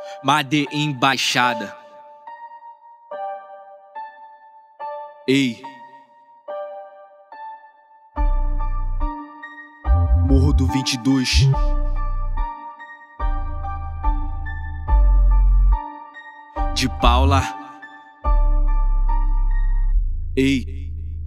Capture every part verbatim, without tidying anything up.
Made Embaixada. Ei. Morro do vinte e dois. De Paula. Ei.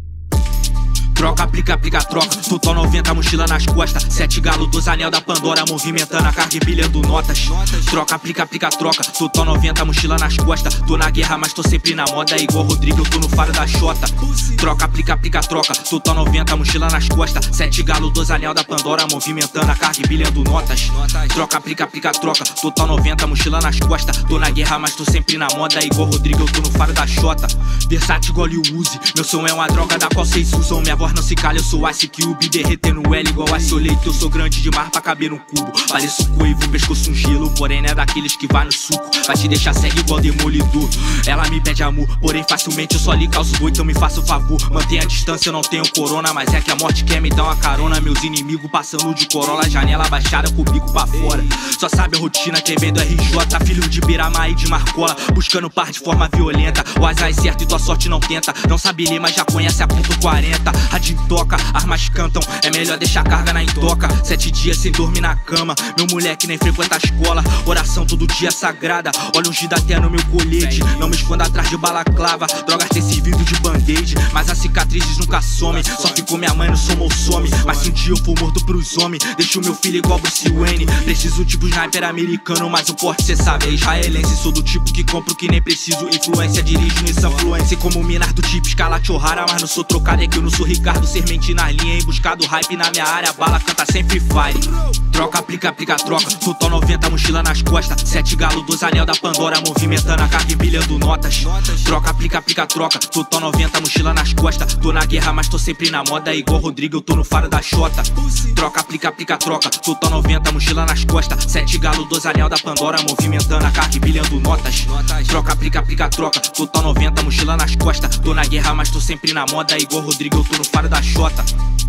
Troca, aplica, aplica, troca. Total noventa, mochila nas costas. Sete galo, dois anel da Pandora, movimentando a carga e bilhando notas. Troca, aplica, aplica, troca. Total noventa, mochila nas costas. Tô na guerra, mas tô sempre na moda. Igual Rodrigo, eu tô no faro da Xota. Troca, aplica, aplica, troca. Total noventa, mochila nas costas. Sete galo, dois anel da Pandora, movimentando a carga e bilhando notas. Troca, aplica, aplica, troca. Total noventa, mochila nas costas. Tô na guerra, mas tô sempre na moda. Igual Rodrigo, eu tô no faro da Xota. Versátil igual o Uzi. Meu som é uma droga da qual vocês usam. Minha voz não se calha, eu sou Ice Cube, derretendo L igual Ice Leite. Eu sou grande demais pra caber num cubo. Pareço coivo, pescoço um gelo, porém não é daqueles que vai no suco. Vai te deixar cego igual demolidor. Ela me pede amor, porém facilmente eu só lhe causo dor. Então me faça o favor, mantenha a distância, eu não tenho corona. Mas é que a morte quer me dar uma carona. Meus inimigos passando de Corolla, janela baixada com o bico pra fora. Só sabe a rotina, quem vem do R J, filho de Biramar e de Marcola, buscando par de forma violenta. O azar é certo e tua sorte não tenta. Não sabe ler, mas já conhece a ponto quarenta. Radinho toca, armas cantam, é melhor deixar a carga na intoca. Sete dias sem dormir na cama, meu moleque nem frequenta a escola. Oração todo dia sagrada, olha ungido até no meu colete. Não me esconda atrás de balaclava, drogas ter servido de band-aid. Mas as cicatrizes nunca somem, só ficou minha mãe no som ou some. Mas se um dia eu for morto pros homens, deixo meu filho igual Bruce Wayne. Preciso tipo sniper americano, mas o porte cê sabe é israelense. Sou do tipo que compro que nem preciso, influência dirijo no influência. Como minar do tipo escala Chorrara, mas não sou trocado, é que eu não sou Ricardo Sermente na linha, em busca do hype na minha área. Bala canta sempre fire. Troca, aplica, aplica, troca. Total noventa, mochila nas costas. Sete galo, dois anel da Pandora, movimentando a carga e bilhando notas. Troca, aplica, aplica, troca. Total noventa, mochila nas costas. Tô na guerra, mas tô sempre na moda. Igual Rodrigo, eu tô no faro da Xota. Troca, aplica, aplica, troca. Total noventa, mochila nas costas. Sete galo, dois anel da Pandora, movimentando a carga e bilhando notas. Troca, aplica, aplica, troca. Total noventa, mochila nas costas. Tô na guerra, mas tô sempre na moda. Igual Rodrigo, eu tô no faro da Xota.